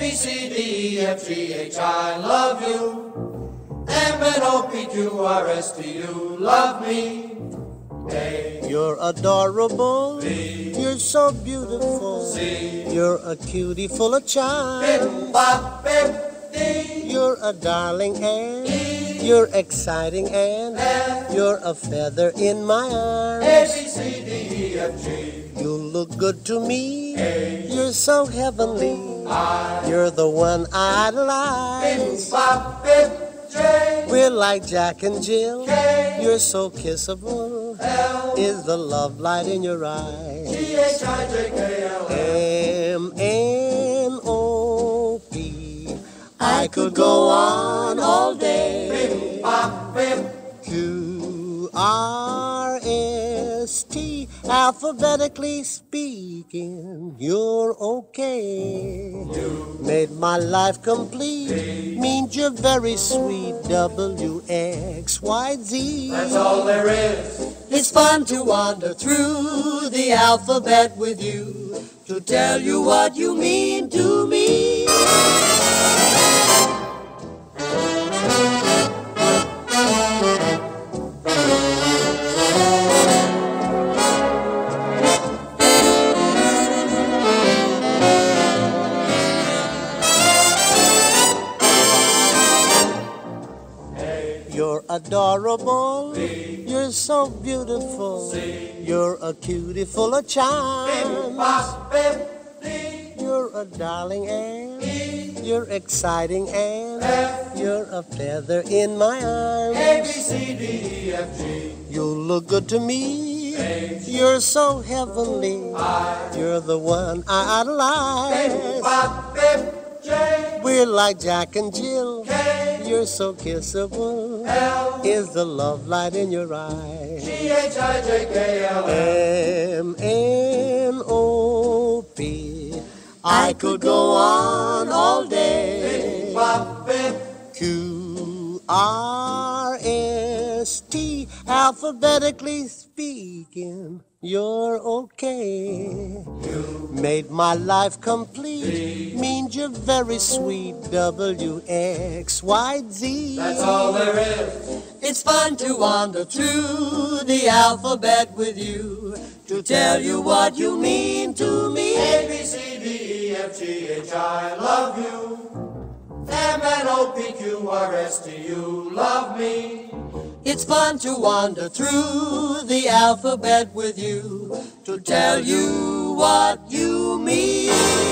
B, C, D, E, F, G, H, I love you. M, N, O, P, Q, R, S, T, U love me. A, you're adorable. B, you're so beautiful. C, you're a cutie full of charm. bip, bop, bip, D, You're a darling and E, you're exciting and F, you're a feather in my arms. A, B, C, D, E, F, G, You look good to me. H, You're so heavenly. I, You're the one I bip, idolize. bop, bip, J, We're like Jack and Jill. K, You're so kissable. L, Is the love light in your eyes? G, H, I, J, K, L, M, M-N-O-P. I could go on all day. bip, bop, bip, Q-R-S-T. Alphabetically speaking, you're okay. U, Made my life complete. Means you're very sweet. W-X-Y-Z. that's all there is. It's fun to wander through the alphabet with you, to tell you what you mean to me. You're adorable. B, You're so beautiful. C, You're a cutie full of charm. bip, bop, bip, D, You're a darling and E, you're exciting and F, you're a feather in my A, B, arms. C, D, E, F, G, You look good to me. H, You're so heavenly. I, You're the one I bip, idolize. bop, bip, J, We're like Jack and Jill. K, You're so kissable. L, Is the love light in your eyes? G, H, I, J, K, L, M, M-N-O-P. I could go on all day. bip, bop, bip, Q-R-S-T. Alphabetically speaking, you're okay. Made my life complete. Means you're very sweet. W-X-Y-Z. that's all there is. It's fun to wander through the alphabet with you, to tell you what you mean to me. A, B, C, D, E, F, G, H, I love you. M, N, O, P, Q, R, S, T, U love me. It's fun to wander through the alphabet with you, to tell you what you mean.